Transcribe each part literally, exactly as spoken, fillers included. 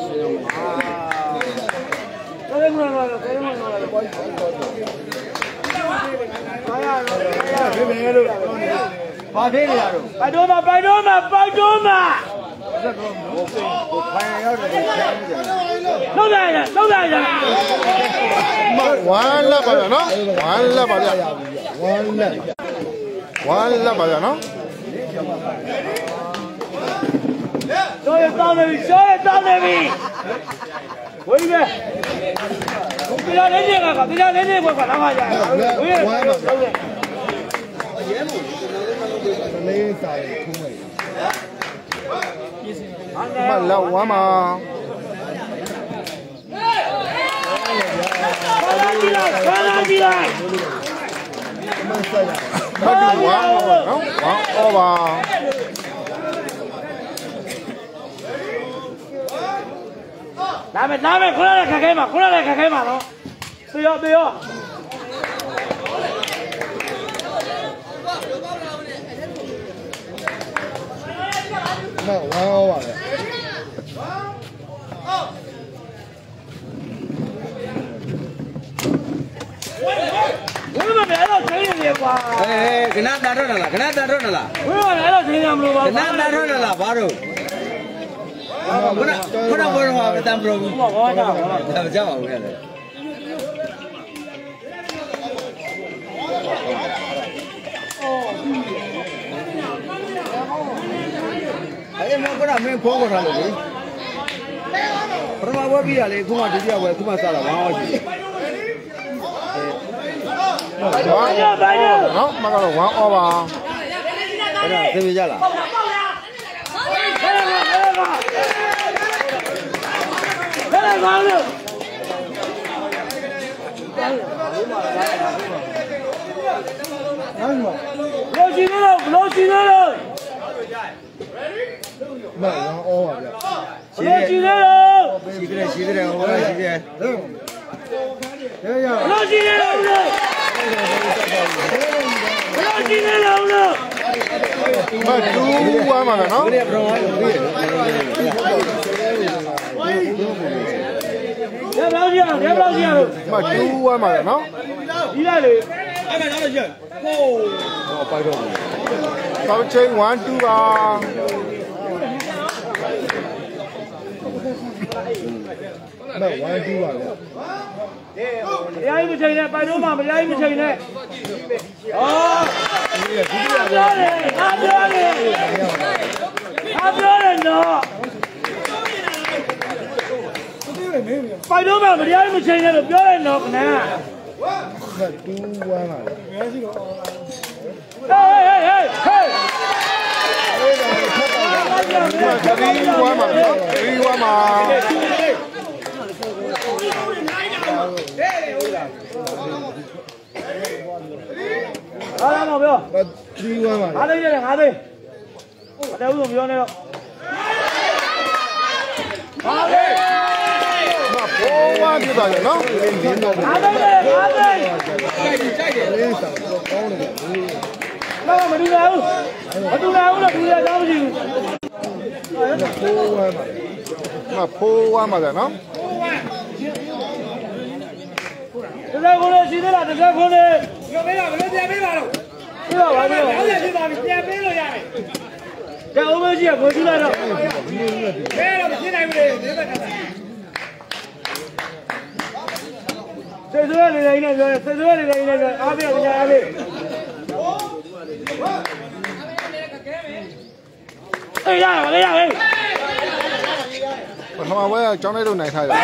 Kaya mo na, kaya mo na. Padoma, Padoma, Padoma. Đâu đây nè, đâu đây nè. One là bao giờ nó? One là bao giờ? One là bao giờ nó? Rồi tao này, rồi tao này. Quay về. Bây giờ đến đi cả, bây giờ đến đi qua cả năm hai giờ. lấy xài không phải mà lâu quá mà đi lại, đi lại. nó đi quá nó quá ô bà làm mày làm mày không là cái cái mà không là cái cái mà nó bây giờ bây giờ mà wow à ui mà mẹ nó chơi gì quá ê cái nát đá đó là cái nát đá đó là ui mà mẹ nó chơi làm luôn cái nát đá đó là bao rồi Kuna kuna bora wa betam bro. Betam jawab aku ya. Ayo mau kuna main phone ko tha lo ni. Prama wa bi ya le kuma dutiya wa kuma sala wa wa ji. nó mà cái quá ô bà cái nào thế bây giờ là cái này vào được lô chi nữa đâu lô chi nữa đâu mà wow à lô chi nữa đâu xí cái này xí cái này không phải xí cái này lô chi nữa đâu rồi lô chi nữa đâu rồi mà chú quá mà nó cái này bro Đẹp bao nhiêu? Đẹp bao nhiêu? mà chú quá mà nó đi đây đi. ai mà nó là gì ô phải rồi tao chơi one two ba mà wow đi vào Mày ai mới chơi này, bài đố mà mày ai mới chơi này. Đó. Áp đứa này, áp đứa này. Áp đứa này nó. Bài đố mà mày ai mới chơi này được đứa này nó nè. mà chú qua mà Hey hey hey hey. mà đi quá mà đi quá mà Đó là một biểu. mà đi qua mà Ngã đây đây, ngã đây. Ở đây uống biểu này đâu. Ngã đây. mà phố quá như vậy nó Ngã đây đây, ngã đây. lấy xài có này Đâu mà đi đâu? Ở đâu nào là đi ra đâu gì? phố qua mà mà phố quá mà nó Thực ra con này xin thế là thực ra con này. Yo bây giờ nó đi bên nào đâu Bây giờ bao nhiêu? bây giờ đi vào đi bên rồi này Cái ông ấy gì à? Mới đi lại đâu? bên là cái này về để mà Xây dưới này này này rồi, xây dưới này này này rồi. À bây giờ nhà ai đi? Đây ra, đây ra đi. mà không với cháu này đâu này thầy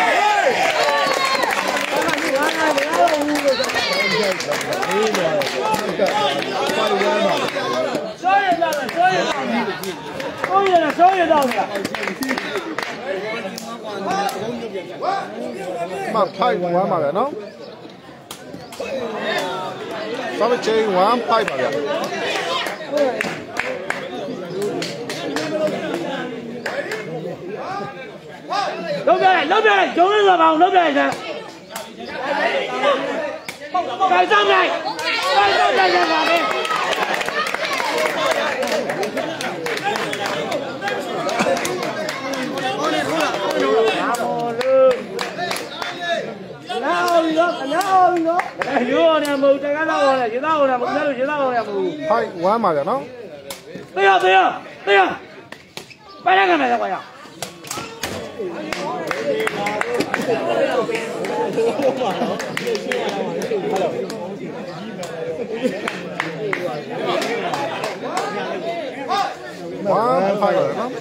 Sói ra là sói ra. Sói ra là sói ra đâu nè. mà thay quá mà nó sao mà chơi quá thay mà vậy Lúc này, lúc này, chúng nó là vòng lúc này nè. Cái xong này. Cái xong này là vào đi. ရမဟုတ်တကယ်တော့ဟောတယ်ရေသားဟောတယ်မဟုတ်လို့ရေသားဟောရမဟုတ် five one ပါဗျာနော်တေးရတေးရတေးရပိုင်ရကမယ်ကွာရ one five ပါနော်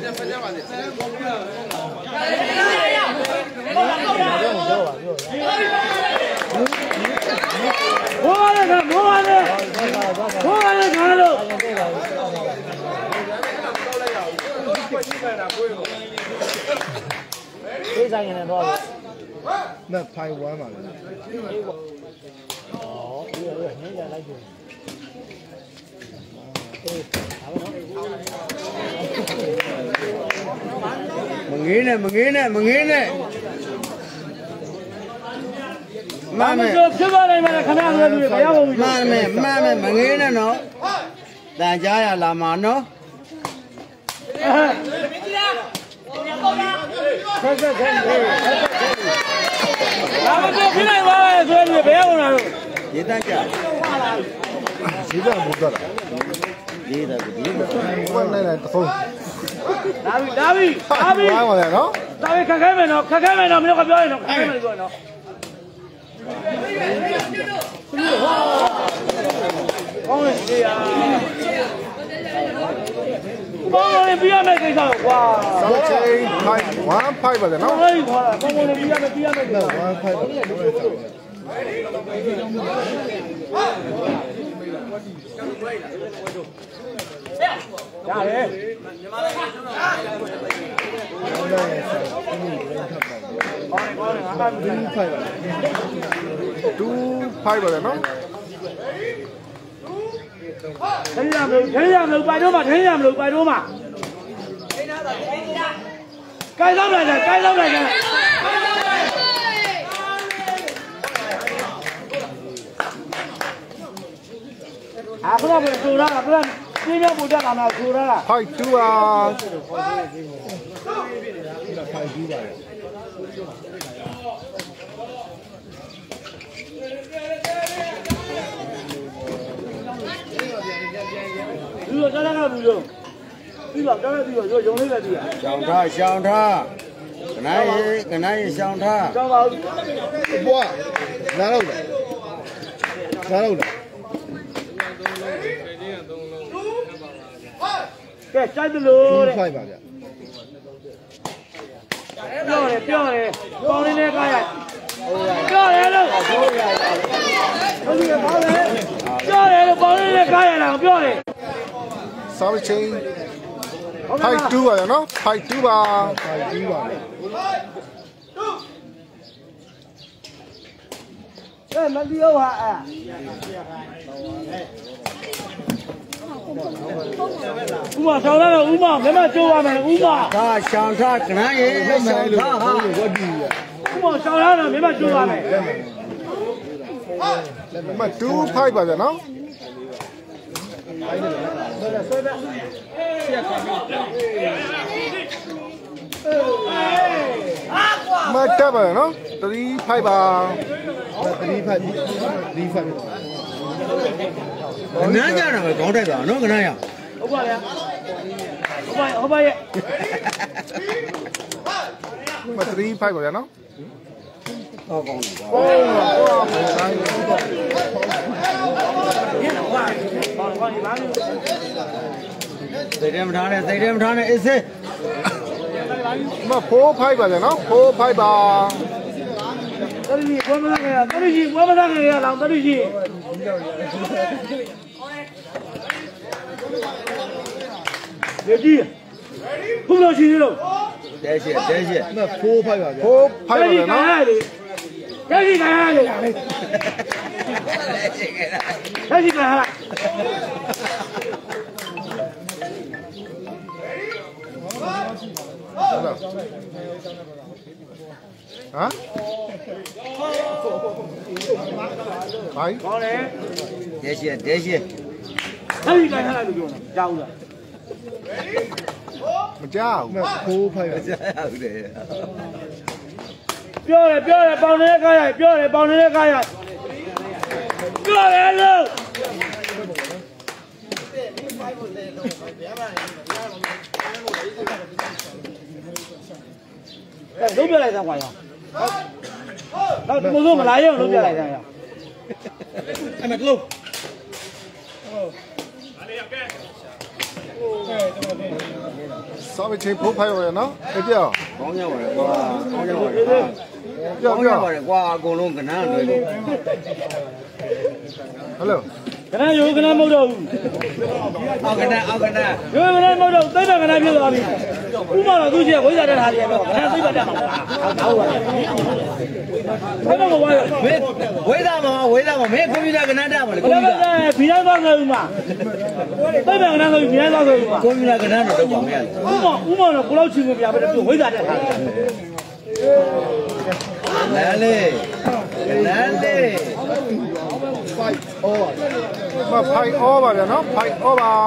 ဘောရတယ်ဘောရတယ်ဘောရတယ်ခါလို့ဒီဆိုင်နေတော့那拍完嘛了。哦，这个这个，人家来就。 မငေးနဲ့မငေးနဲ့မငေးနဲ့မမ်းမယ်ဖြစ်သွားနိုင်ပါလားခင်ဗျားတို့ဘယ်ရောက်ဘူးမမ်းမယ်မမ်းမယ်မငေးနဲ့နော်တန်ကြားရလာမှာနော်ဆက်ဆက်ဆက်လာမပြောဖြစ်နိုင်ပါလားဆိုရင်ဘယ်ရောက်လာတော့ရေးတန်းကြဈေးကမူတော့လားရေးတယ်ဒီလိုဘယ်နဲ့လဲတဖုံးလာပြီလာပြီလာပြီ one ပါဗျာနော်လာပြီခက်ခဲမယ်နော်ခက်ခဲမယ်နော်မင်းတို့ကပြောရင်တော့ခက်ခဲမယ်ပြောနော်ကောင်းတယ်ကြီးอ่ะဘောင်းလေးပြရမယ်ကိစ္စကွာ seven chain five one five ပါဗျာနော်ဟေးကွာဘောင်းလေးပြရမယ်ပြရမယ်ကိစ္စ one five ပါရတယ် two five ပါဗျာနော်ထင်းရမလို့ထင်းရမလို့ပိုင်တော့မှထင်းရမလို့ပိုင်တော့မှကိုင်းတော့လိုက်တယ်ကိုင်းတော့လိုက်တယ်အခုတော့ပြန်ဆိုရတာပြန်ပြင်းပြပူတက်လာမှာဆိုရတာ five two ပါ拍几把呀？ ဒီလိုကြားရတာဘူးလို့ပြီးတော့ကြားရပြီးတော့ရုံလေးပဲပြီးရရှောင်းထားရှောင်းထားခဏရေးခဏရေးရှောင်းထားကျောင်းပါဦး不，拿到的，拿到的。 ကဲစိုက်တယ်လို့တဲ့ two five ပါဗျာပြောတယ်ပြောတယ်ပေါင်းနေတဲ့ကားရပြောတယ်လို့ဟုတ်တယ်ပေါင်းတယ်ပြောတယ်လို့ပေါင်းနေတဲ့ကားရလားပြောတယ် seven chain five two ပါဗျာနော် five two ပါ拍几把呀？ ကဲမလီယောဟာအဲဥမဆောင်လာတော့ဥမမျက်မှကျိုးရမယ်ဥမဒါရှောင်းထားခဏရေးရှောင်းထားဟာ我弟呀， ဥမဆောင်လာတော့မျက်မှကျိုးရမယ်မtwo five ပါဗျာနော် မတက်ပါနော် three five ပါ那 three five three five。 နန်းကြတာပဲခေါင်းတက်သွားနော်ခဏရဟုတ်ပါဗျာဟုတ်ပါဟုတ်ပါရဲ့မ three five ပါဗျာနော်ဟောကောင်းပြီကွာဟုတ်ပါဟုတ်ပါဒီမှာစိတ်ထဲမထားနဲ့စိတ်ထဲမထားနဲ့အေးစေးမ four five ပါဗျာနော် four five ပါတရီဘွဲမလာခဲ့ရတရီဘွဲမလာခဲ့ရလောင်တရီလေကြီးဘုလို့ရှိသေးလို့တဲရှက်တဲရှက်那 four five ပါဗျာ four five ပါဗျာနော်တရီခိုင်းရလေတရီခိုင်းရဟမ်ဘိုင်ကောင်းတယ်တဲရှက်တဲရှက်တရီခိုင်းရလို့ပြောတာကြောက်လားမကြောက်那 four five ပါကြားဟုတ်တယ်ပြောတယ်ပြောတယ်ပေါင်နေတဲ့ကားရပြောတယ်ပေါင်နေတဲ့ကားရပြပြောရဲလို့လုံးပြလိုက်စမ်းကွာရောတော့ဒီလိုမလာရအောင်လုံးပြလိုက်စမ်းရောအဲ့မဲ့ကလုံး稍微轻铺拍了呢，对不？ ကောင်းကြပါလေကွာကောင်းကြပါလေကောင်းကြပါလေကွာအကုန်လုံးကနန်းလွယ်လို့ Hello。 ကနန်းရိုးကနန်းမဟုတ်တော့ဘူးအောက်ကနန်းအောက်ကနန်းရိုးကနန်းမဟုတ်တော့သိပ္ပံကနန်းဖြစ်သွားပြီဥမာတော့သူ့ရဲ့ဝိဇ္ဇာတက်ထားတယ်တော့ကနန်းသိပ္ပံတက်မှာဟုတ်ပါဘူးဘယ်တော့မှဝါရဝေးဝေးသားမဝေးသားမမင်းကွန်ပျူတာကနန်းတက်မှာလေကွန်ပျူတာဘီတိုင်းသွားခဲ့ဦးမှာသိပ္ပံကနန်းဆိုဘီတိုင်းသွားခဲ့ဦးမှာကွန်ပျူတာကနန်းတော့တော့ပါမရလေဥမာဥမာတော့ကိုလောက်ချင်မပြပဲသူဝိဇ္ဇာတက်ထားတယ်လမ်းလေးလမ်းလေးမဖိုင်အောပါဗျာနော်ဖိုင်အောပါ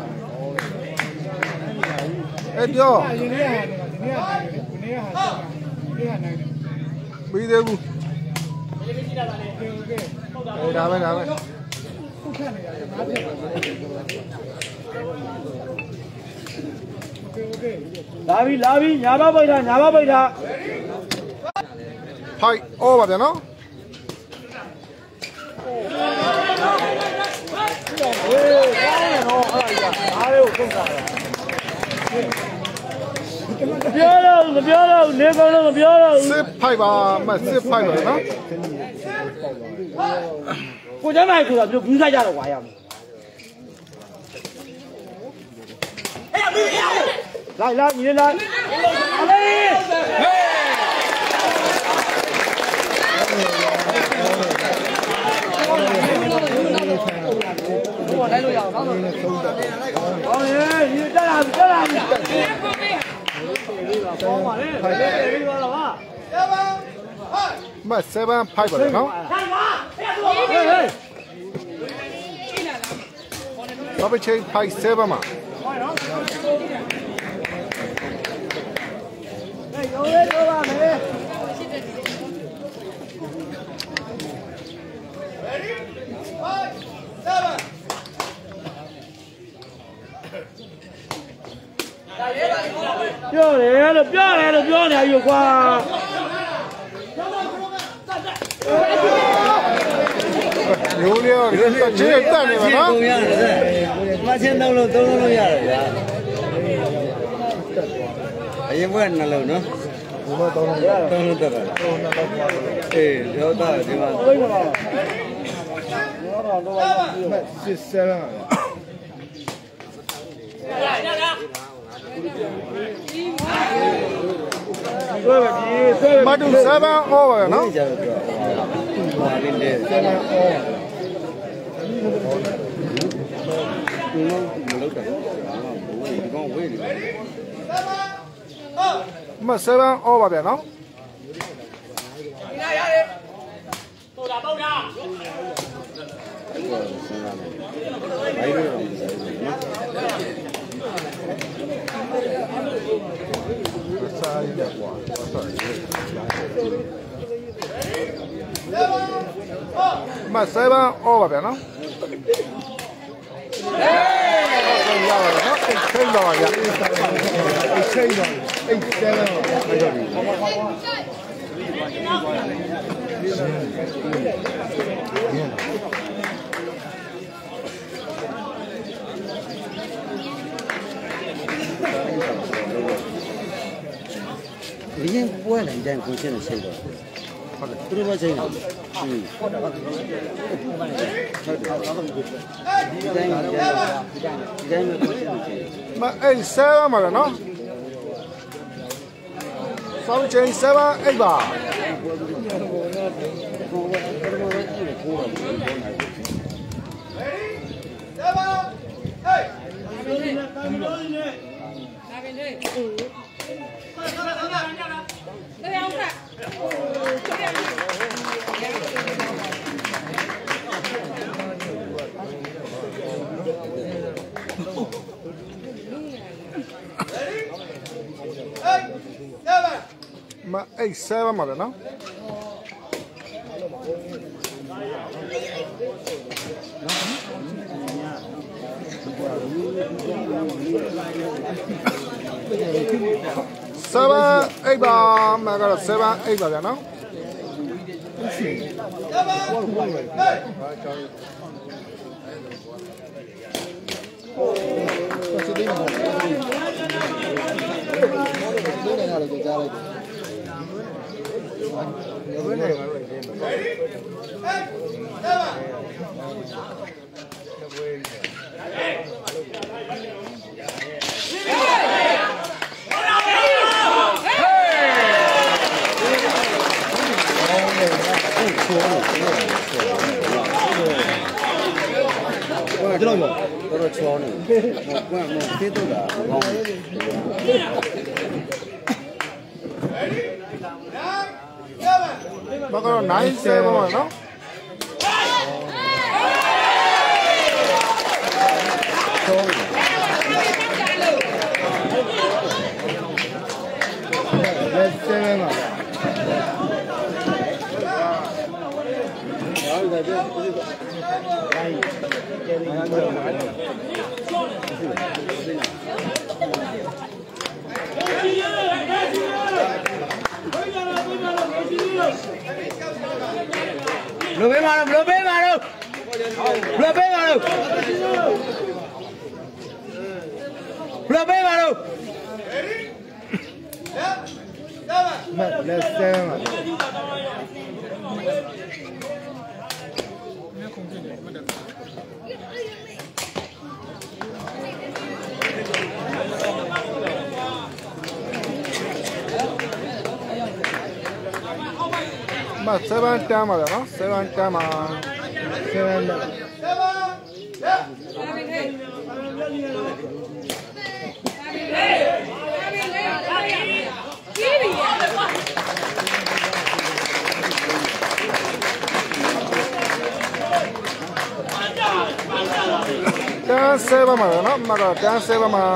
အဲ့ပြောပြီးသေးဘူးဒါပဲဒါပဲလာပြီလာပြီညာဘပိတ်တာညာဘပိတ်တာဖိုင်အောပါဗျာနော်ပြောတော့မပြောတော့နေကောင်းတော့မပြောတော့စစ်ဖိုင်ပါမစစ်ဖိုင်ပါနော်ကိုကျမ်းမိုက်ဆိုတာပြုဘူးစားကြတော့ကွာရမယ်လိုက်လိုက်ညီလိုက်အလေးဟိုလိုက်လို့ရအောင်နော်ဟောရေညီတက်လာတက်လာပေါင်းပါလေပြီးသွားတော့ဟာမเซเว่นဖိုင်ပါနော်ဘာပဲချင်းဖိုင်เซเว่นမှာဟဲ့ရိုးလေးတော့ပါမယ် ပြောတယ်လို့ပြောတယ်လို့ပြောနေပြီကွာရိုးလေးရောချင်းတက်နေပါနော်ကုန်ရတယ်မချင်းသုံးလုံးသုံးလုံးလို့ရတယ်ဗျာအရင်ဘက်နှလုံးနော်ဘုမသုံးလုံးသုံးလုံးတက်တာအေးရောသားဒီမှာဘိတ်မလားတော့တော့တော့စစ်ဆယ်လားဆွဲပါကြီးဆွဲမတူเซเว่นအောပါနော်ကြာတော့ဟာလေးလေးဆယ်လားအော်ဒီလုံးမလုပ်တာဒီကောင်ဝေးနေတယ်မเซเว่นအောပါဗျာနော်ဆိုတာပေါ့တာဘိုင်းလို့တော့မဆိုင်ဘူးနော်စားရတဲ့ကွာမเซเว่นအောပါဗျာနော်အေးရပါတော့အိတ်ချိန်တော့ရအိတ်ချိန်တော့အိတ်ဆယ်လားအဲ့တော့ဒီရင်ပွဲလိုက်တဲ့ကိုရှင်းနေချိန်တော့ဟုတ်တယ်သူတို့ပဲချိန်တယ်อืมဟုတ်တယ်ဟုတ်တယ်ဒီတိုင်းဒီတိုင်းဒီတိုင်းမျိုးကိုရှင်းနေချိန်မအဲ့เซเว่นပါဗျာနော်စောင်းချင်းเซเว่นအိတ်ပါ မအဲ့เซเว่นပါဗျာနော် seven eight ပါမှာကတော့ seven eight ပါဗျာနော်ကျွန်တော်တော့တော်တော်ချောနေဟိုကွန်းမသေးတော့တာမကောင်းဘူးဘာကတော့ nine seven ပါနော်လက်ဆယ်ပါလိုပေးပါတော့လိုပေးပါတော့လိုပေးပါတော့လိုပေးပါတော့မလက်ဆယ်ပါမ seven ten ပါဗျာနော် seven ten ပါ seven ten seven ပါဗျာနော်မကတော့ ten seven ပါ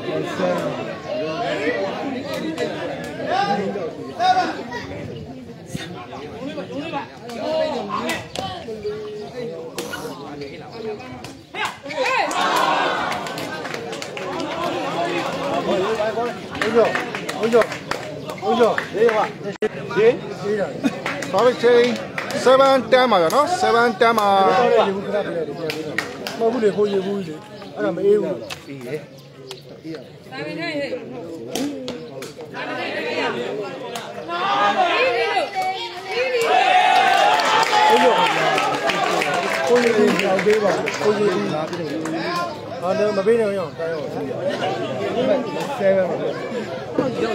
ဟုတ်ကြောဟုတ်ကြောလေးပါဒီဒီတာ sorry chain seven ten ပါဗျာနော် seven ten ပါရေဘူးခဏပြလိုက်တယ်မဟုတ်ဘူးလေခိုးရေဘူးလေအဲ့ဒါမအေးဘူးပြီးရေပြီးရဒါပဲနဲ့ဟဲ့ဒါပဲနဲ့ဟဲ့ရပြီးပြီပြီပြီဟုတ်ကြောကိုရေဘူးကြောက်သေးပါကိုရေဘူးလာပြီဟာလည်းမပေးနဲ့ရောတိုင်းရောဆယ်ပါကြား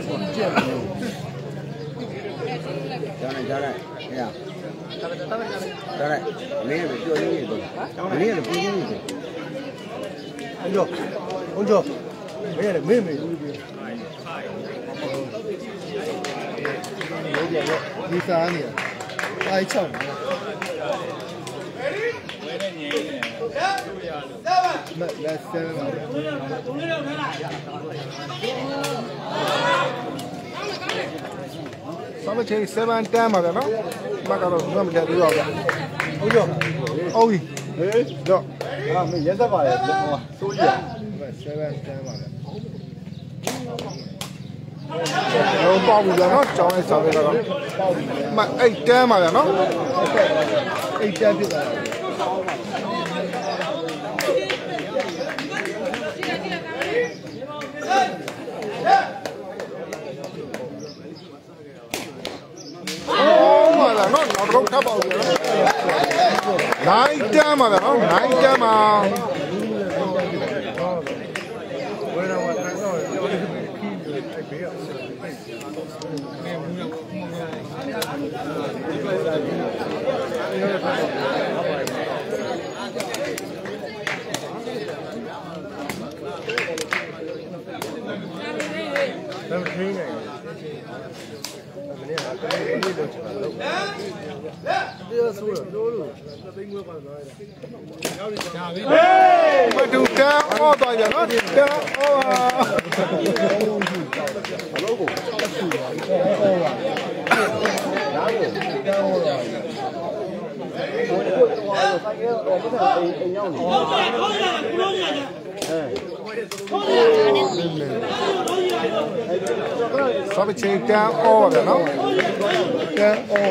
လိုက်ကြားလိုက်ဟဲ့ကြားလိုက်မင်းလည်းပြောရင်းနေတော့မင်းလည်းပြောရင်းနေတယ်ဟုတ်ကြောဟုတ်ကြောမင်းလည်းမေ့မေ့ဘူးဒီဒီစားနေအားချောင်းမလက်ဆယ်ပါဆောင်းချင်း seven ten ပါဗျာနော်မကတော့ဘာမှမတတ်သေးပါဗျာဟုတ်ကြောအော်ကြီးဟေးတော့အာမရက်သက်ပါလေဟိုဆိုးကြီးseven ten ပါဗျာတော့ပေါ့ဘူးဗျာနော်ကျောင်းလေးဆောင်းလေးကတော့မeight ten ပါဗျာနော် eight tenဖြစ်သွားနော်နောက်တော့ထပ်ပါဦးနော် nine ten ပါဗျာနော် nine ten ပါဝယ်တော့တိုင်းတော့ပြောနေပြီခီးပြီးအဲ့ဘေးအောင်ဆက်ပြီးနေဘူးတော့တော့ခင်းနေတယ်မနေ့ကတည်းကဒီလိုချတာလို့ဒီလိုဆိုလို့လို့သိငွေပါတော့ရောက်နေကြပြီဟေးမတူတာအော်တော့ရနော်တာအော်ဘလို့ကိုတက်စုပါအော်ပါဒါကိုတောင်းတော့ဟိုတော့ဆိုင်ကတော့မထအိမ်အိမ်ရောက်နေဟုတ်တယ်ဟုတ်တယ်ဘလို့ညာ sao bị chơi trang o vậy nó trang o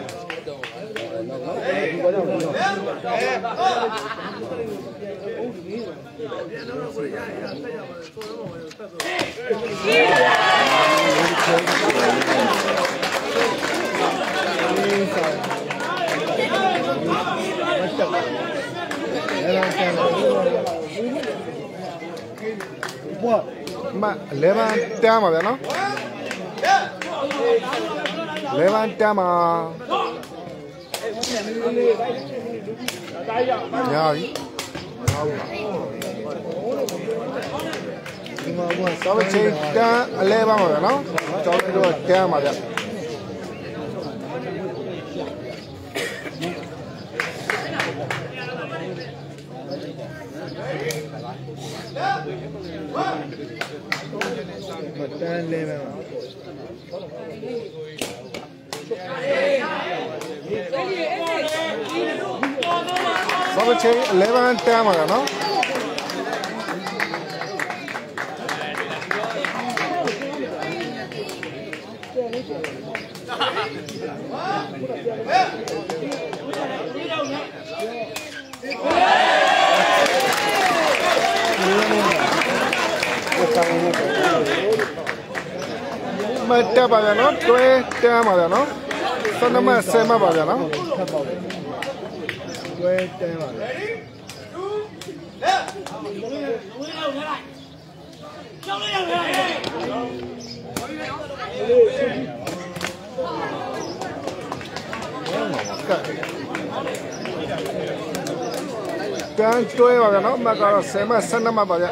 mà lấy bàn trang mà vậy nó lấy bàn trang mà nhà gì sao bị chơi trang lấy bàn mà vậy nó cho nên rồi trang mà vậy Betul le memang. sao chơi lấy bàn trang mà vậy nó mà trang bao giờ nó tôi trang bao giờ nó sao nó mà xem mà bao giờ nó Tôi trang mà. trang tôi bao giờ nó mà có xem mà xem nó mà bao giờ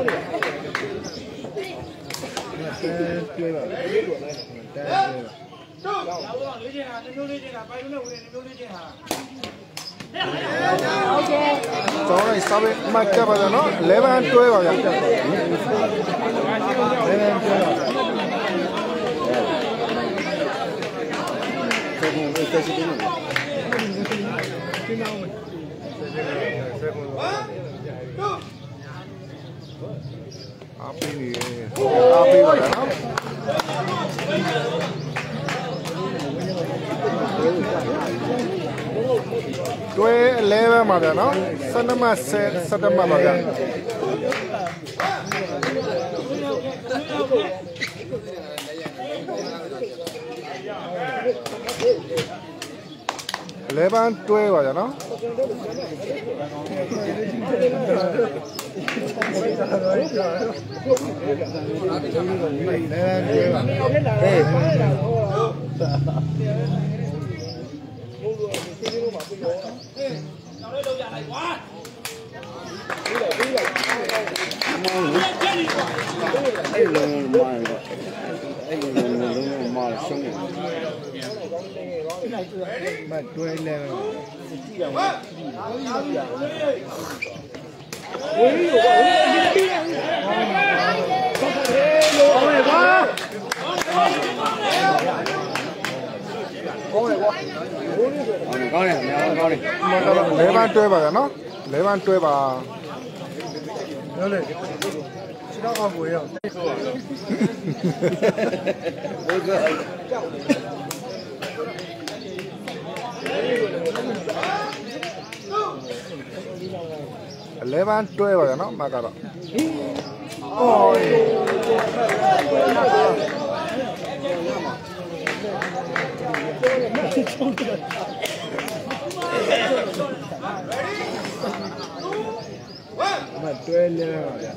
Tôi mà. cháu này sao bị mà trang bao giờ nó lấy bàn tôi bao giờ Lấy bàn tôi mà. api ni api bao giờ nó tôi lấy bàn mà vậy nó sao nó mà sẽ sao nó mà bao giờ lấy bàn tôi bao giờ nó Mà tôi le lấy bàn tôi bao giờ nó lấy bàn tôi vào Nó lên. Chỉ đó không vui không? lấy bàn tôi vào giờ nó mà cả đó ôi Mà tôi le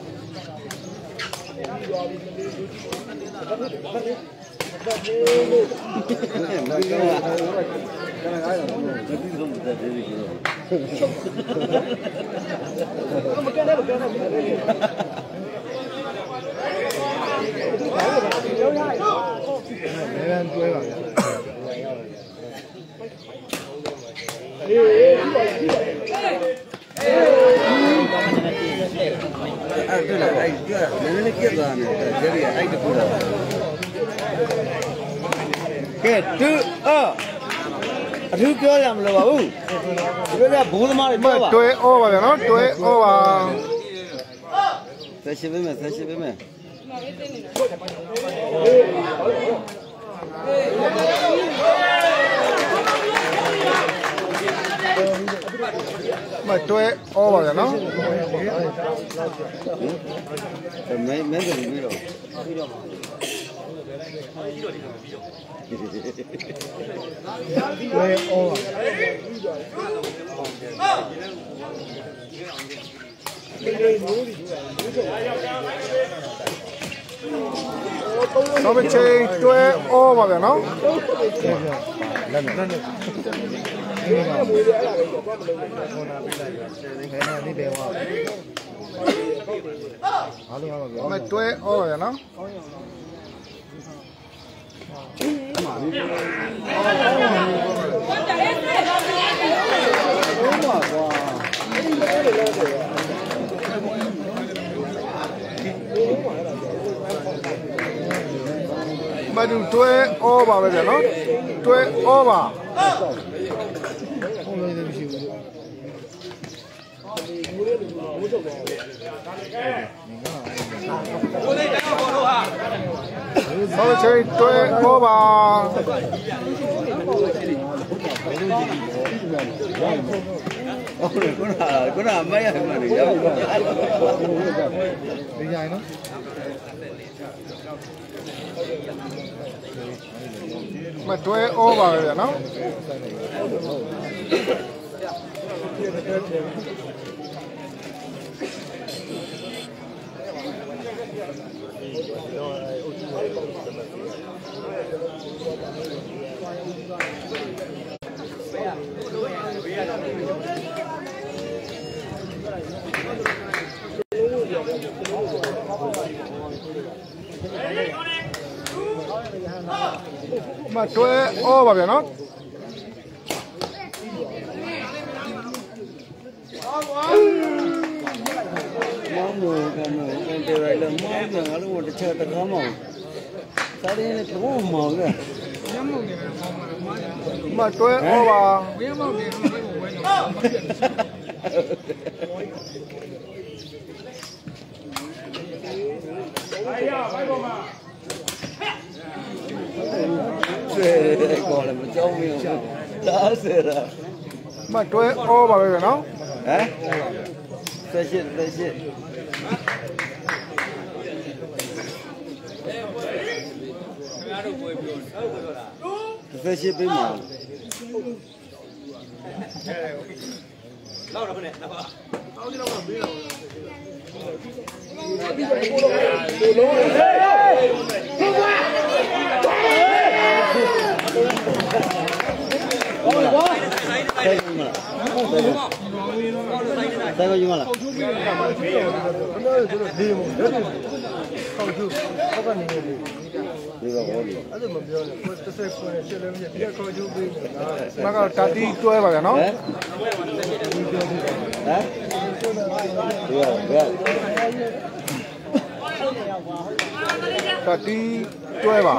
Lấy tôi vào. À, tôi là anh, tôi là nó nó kia rồi này, cái gì anh được rồi. Cái thứ ơ, thứ kia làm là bảo, cái là bố mà mà tôi ô vào giờ nó tôi ô vào ဆက်ရှိပေးမယ်ဆက်ရှိပေးမယ်မတွဲဩပါဗျာနော်မဲမဲတယ်ပြီးတော့တွဲဩပါနောက်တစ်ချိန်တွဲဩပါဗျာနော်လက်နဲ့လက်နဲ့မတွဲဩပါဗျာနော်မတူတွဲဩပါပဲဗျာနော်တွဲဩပါဟုတ်လို့မရှိဘူးဆောင်းချေတွဲဩပါဟုတ်ကဲ့ခုနကခုနမရမှန်တယ်ရောက်ပါဒီကြိုင်နော်မတွဲဩပါပဲဗျာနော်မတွဲဩပါဗျာနော်မောင်းလို့ကမောင်းတယ်ရလဲမောင်းတယ်ငါတို့တစ်ချက်တကားမောင်းစားတယ်လည်းဘုံမောင်းတယ်မတွဲဩပါဝင်းမောက်တယ်ဘယ်ကိုဝဲတော့哎呀，快过嘛！ 对，过了没招没有，打死了。 မတွဲဩပါပဲဗျာနော်哎，再见再见。再见别忙。老了不呢？老吧。老的老了没了。再个用了。 မကတာတီတွဲပါဗျာနော်ဟမ်ဘယ်ဘယ်တာတီတွဲပါ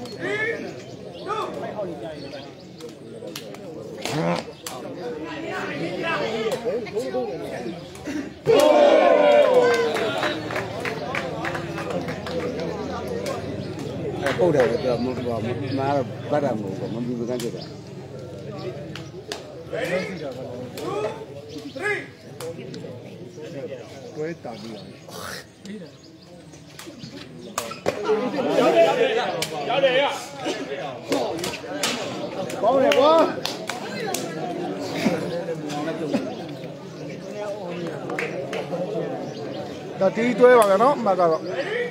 ဟုတ်တယ်ပြောမပြောမာဘာရမို့မပြီးဘူးကကြတာတွဲတာတီရောက်တယ်ရကောင်းတယ်ကွာတာတီတွဲပါဗျာနော်အမှတ်ကတော့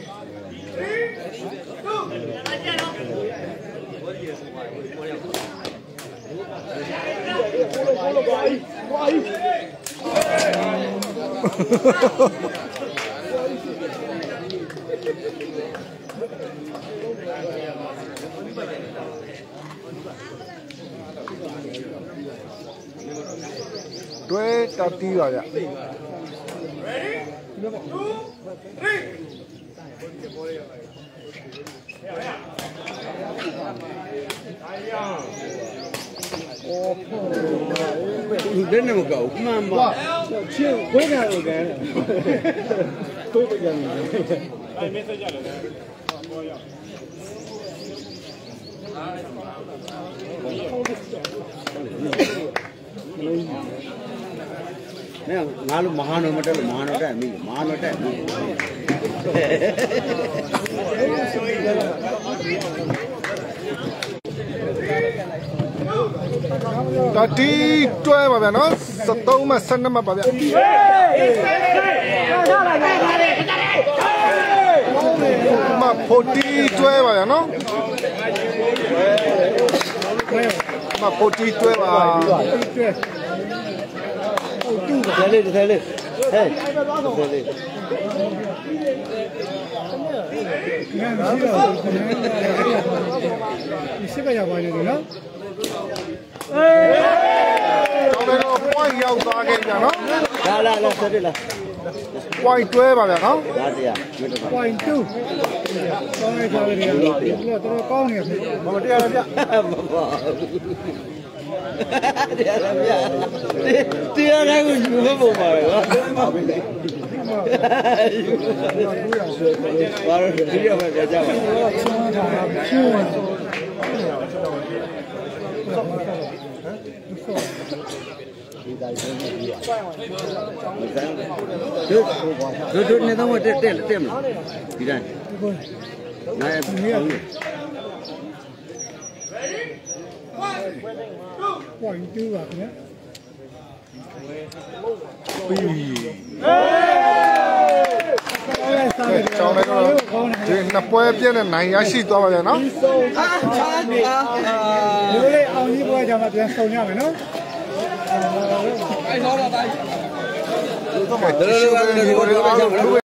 တွဲတာတီပါဗျာဘယ်နဲ့မကောက်မှန်ပါချင်းခွေးတယ်လို့ကဲ都不讲你。 哎，没睡觉了。 没有，俺们马上没得了，马上带没，马上带没。 ဒါတီတွဲပါဗျာနော်စက်သုံးမှဆယ်နှစ်မှပါဗျာမဖိုတီတွဲပါဗျာနော်မဖိုတီတွဲပါ这里这里，哎，这里。 你看，你是不是要玩这个呢？ ကျွန်တော်တို့ point ရောက်သွားခဲ့ကြနော်လာလာလာဆက်တယ်လား point တွဲပါဗျာနော်ဒါတရားမင်းတို့ point two ကောင်းနေကြတယ်ဒီလိုတော့တော်ကောင်းနေပြီမမတရားဗျမပါတရားရဗျတရားရကိုယူမပေါ်ပါဘူးဘာလို့ဒီရမှာကြပါတို့တို့နေတော့တက်တက်တက်မလားဒီတိုင်းနိုင်ဘူး point two ပါခင်ဗျာကျွန်တော်တို့ဒီနှစ်ပွဲပြည့်တဲ့နိုင်ရရှိသွားပါဗျာနော်အာချာအာဒီလိုအောင်ကြီးပွဲကြမှာပြန်ဆုံရမယ်နော်အဲ့တော့တော့တိုင်း